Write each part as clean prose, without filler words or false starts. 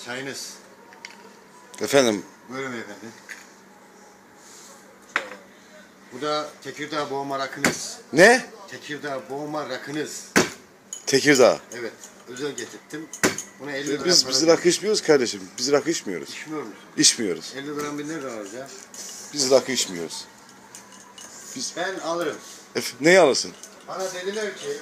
Çayınız. Efendim. Buyurun efendim. Bu da Tekirdağ boğma rakınız. Ne? Tekirdağ boğma rakınız. Tekirdağ. Evet. Özel getirttim. Buna 50 lira Biz rakı içmiyoruz kardeşim. Biz rakı içmiyoruz. İçmiyor musun? İçmiyoruz. 50 gram bir nereden alacağız? Biz rakı içmiyoruz. Ben alırım. Neyi alırsın? Bana dediler ki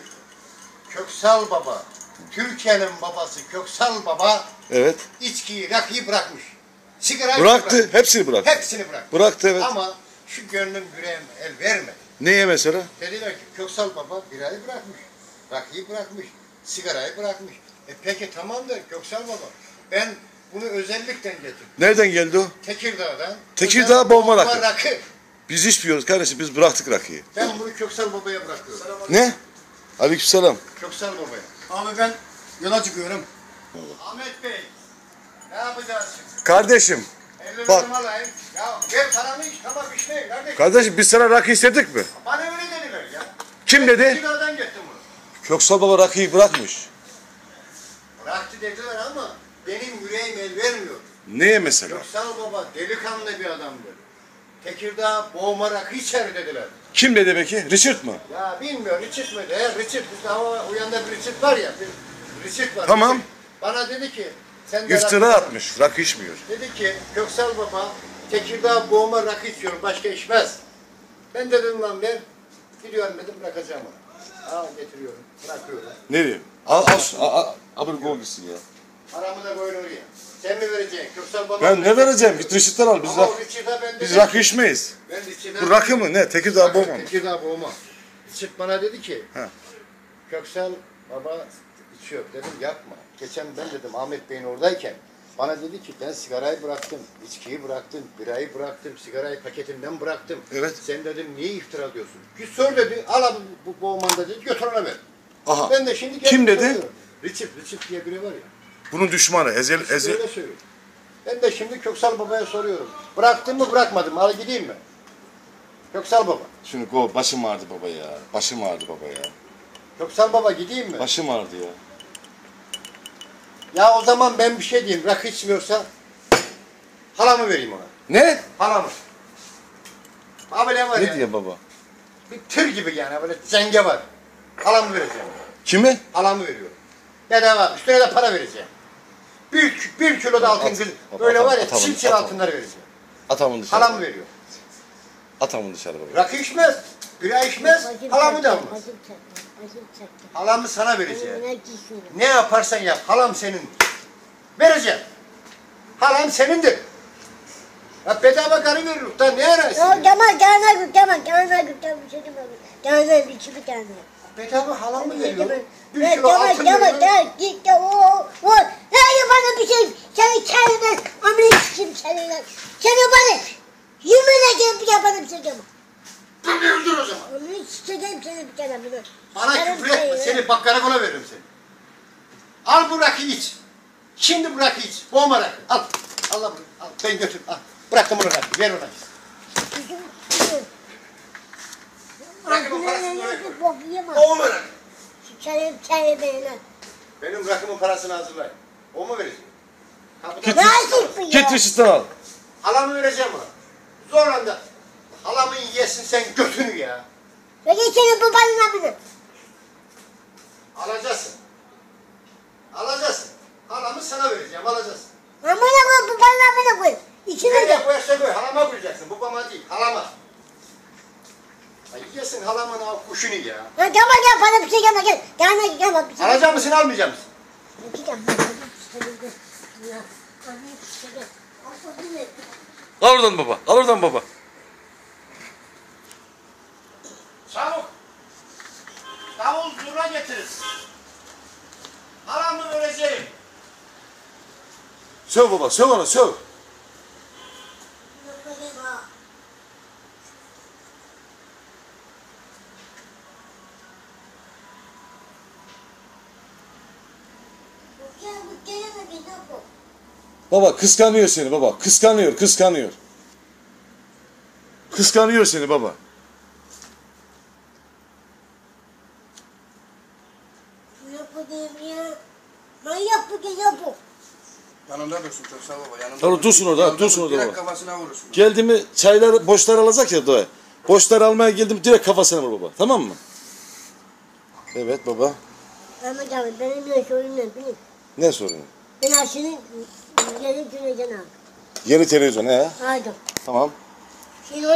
Köksal Baba, Türkiye'nin babası Köksal Baba Evet. içkiyi, rakıyı bırakmış. Sigarayı Bıraktı. bırakmış. Hepsini bıraktı. Hepsini bıraktı. Bıraktı evet. Ama şu gönlüm yüreğim el vermedi. Neye mesela? Dediler ki Köksal Baba birayı bırakmış. Rakıyı bırakmış. Sigarayı bırakmış. Peki tamamdır Köksal Baba. Ben bunu özellikle getirdim. Nereden geldi o? Tekirdağ'dan. Tekirdağ boğma rakı. rakı. Biz içmiyoruz kardeşim. Biz bıraktık rakıyı. Ben bunu Köksal Baba'ya bırakıyorum. Ne? Aleykümselam. Köksal Baba'ya. Abi ben yola çıkıyorum. Ahmet Bey, ne yapacağız şimdi? Kardeşim. 50 Bak. liramı alayım. Ya ver paramı iç, tamam içmeyin kardeşim. Kardeşim biz sana rakı istedik mi? Bana öyle dediler ya. Kim Ben dedi? Tekirdağ'dan getirdim bunu. Köksal Baba rakıyı bırakmış. Bıraktı dediler ama benim yüreğim el vermiyor. Neye mesela? Köksal Baba delikanlı bir adamdır. Tekirdağ boğma rakı içer dediler. Kim dedi peki? Richard mı? Ya bilmiyorum Richard mıydı? Richard, bizde hava uyanda bir Richard var ya. Bir Richard var. Tamam. Richard. Bana dedi ki sen de İftira rakı- atmış. Rakı içmiyor. Dedi ki Köksal Baba Tekirdağ boğma rakı içiyorum başka içmez. Ben de dedim lan ver. Gidiyorum dedim bırakacağım onu. Al getiriyorum bırakıyorum. Nereye? Al bunu gol gitsin ya. Paramı da koyun oraya. Sen mi vereceksin? Köksal Baba Ben ne vereceğim? Git Richard'dan al. Ama o Richard'a ben Biz dedim rakı ki- içmeyiz. Ben Richard'a... Bu rakı mı? Ne? Tekirdağ boğma mı? Tekirdağ boğma. Richard bana dedi ki He. Köksal Baba içiyor. Dedim yapma. Geçen ben dedim Ahmet Bey'in oradayken bana dedi ki ben sigarayı bıraktım, içkiyi bıraktım, birayı bıraktım, sigarayı paketinden bıraktım. Evet. Sen dedim niye iftira diyorsun? Git sor dedi, al abi bu boğman dedi, götür ona ver. Aha. Ben de şimdi Kim dedi? soruyorum. Richard diye biri var ya. Bunun düşmanı. Öyle söylüyor. Ben de şimdi Köksal Baba'ya soruyorum. Bıraktın mı bırakmadın mı? Al gideyim mi? Köksal Baba. Şunu go. Başım ağrıdı baba ya. Başım ağrıdı baba ya. Köksal Baba gideyim mi? Başım ağrıdı ya. Ya o zaman ben bir şey diyeyim. Rakı içmiyorsa halamı vereyim ona. Ne? Halamı. Abi ne var Ne ya? diyor baba? Bir tır gibi yani böyle cenge var. Halamı vereceğim. Kime? Halamı veriyorum. Bedava. Üstüne de para vereceğim. Bir kilo da altın böyle var ya çil altınlar vereceğim. Atamın dışarı. Halamı veriyor. Atamın dışarı baba. Rakı içmez. Bira içmez. Halamı da almaz. Halamı sana vereceğim. Ne yaparsan yap. Halam senindir. Vereceğim. Halam senindir. Ya bedava karı veriyor. Da ne arasın? Bedava halamı veriyor. Bir kilo altın veriyor. Dur öldür o zaman. Bana küfür etme. Seni bak karakola veririm seni. Al bu rakıyı iç. Şimdi bu rakıyı iç. Boğma rakı. Al. Allah bunu. Al. Ben götür. Al. Bıraktım onu rakıyı. Ver ona. Rakımın parasını oraya koy. Boğma rakı. Benim rakımın parasını hazırlayın. O mu verecek? Kapıdan Git Richard'dan al. halamı vereceğim ona. Zorla da halamı yesin sen götünü ya. Alacaksın. Alacaksın. Halamı sana vereceğim. Alacaksın. Nereye koyarsa koy. Halama koyacaksın. Babama değil. Halama. Ay yesin halamın av kuşunu ya. Alacak mısın almayacak mısın? Al oradan baba. Al oradan baba. Çabuk. Davul zurna getirin. Halamı vereceğim. Söv baba. Söv ona söv. Baba kıskanıyor seni baba. Kıskanıyor. Kıskanıyor seni baba. Yanında dursun çok sağ baba. Yanında Tamam, dursun orada, Yanında dursun dur, orada direkt baba. kafasına vurursun. Geldi mi çayları boşlar alacak ya Doğa. Boşlar almaya geldim direkt kafasına vur baba. Tamam mı? Evet baba. Ahmet abi benim bir sorunum ne bileyim. Ne sorun? Ben aşının yeni televizyonu aldım. Yeni televizyon he? Aldım. Tamam. Şimdi